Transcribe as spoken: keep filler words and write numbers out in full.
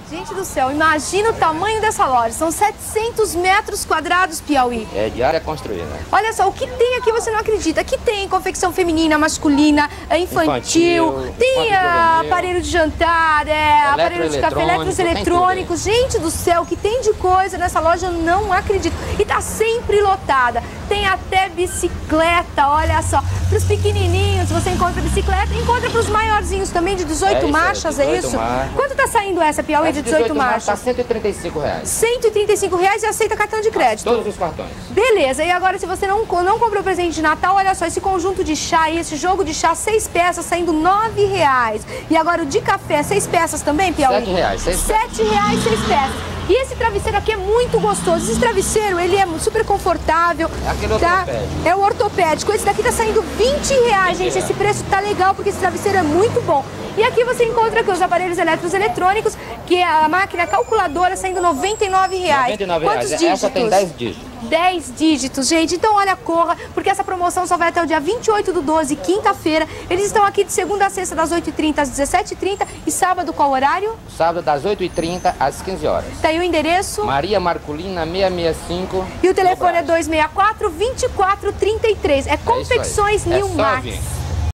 Gente do céu, imagina o tamanho dessa loja. São setecentos metros quadrados, Piauí. É de área construída. Olha só, o que tem aqui você não acredita. Aqui tem confecção feminina, masculina, infantil, Infantil, tem ah, juvenil, aparelho de jantar, é, aparelho de café, eletros eletrônicos. Gente do céu, o que tem de coisa nessa loja eu não acredito. E tá sempre lotada. Tem até bicicleta, olha só. Para os pequenininhos, você encontra bicicleta. Encontra para os maiorzinhos também, de dezoito é marchas, aí, é isso? Marchas. Quanto tá saindo essa, Piauí, essa de dezoito marchas? Tá cento e trinta e cinco reais. cento e trinta e cinco reais e aceita cartão de crédito? Todos os cartões. Beleza, e agora se você não, não comprou presente de Natal, olha só, esse conjunto de chá e esse jogo de chá, seis peças, saindo nove reais. E agora o de café, seis peças também, Piauí? Sete reais, seis Sete reais, seis peças. E esse travesseiro aqui é muito gostoso. Esse travesseiro, ele é super confortável. É aquele tá? ortopédico. É o ortopédico. Esse daqui tá saindo vinte reais, gente. Esse preço tá legal, porque esse travesseiro é muito bom. E aqui você encontra aqui os aparelhos elétricos eletrônicos, que é a máquina calculadora saindo noventa e nove reais. noventa e nove Quantos reais. dígitos? Essa tem dez dígitos. dez dígitos, gente. Então, olha, corra, porque essa promoção só vai até o dia vinte e oito do doze, quinta-feira. Eles estão aqui de segunda a sexta, das oito e trinta às dezessete e trinta. E sábado, qual horário? Sábado, das oito e trinta às quinze horas. Tá aí o endereço? Maria Marculina, seiscentos e sessenta e cinco. E o telefone é dois seis quatro, vinte e quatro, trinta e três. É Confecções é Nilmax. vir.